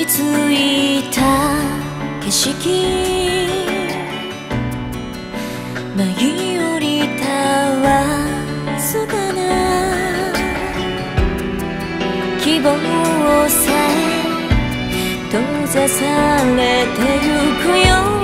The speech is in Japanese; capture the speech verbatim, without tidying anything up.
ち着いた景色、舞い降りたわずかな希望さえ閉ざされてゆくよ。